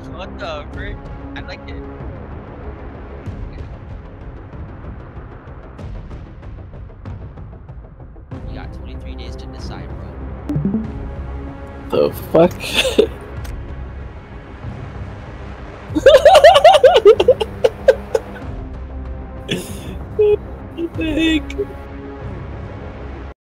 What the frick? I like it. You got 23 days to decide, bro. The fuck? What the heck?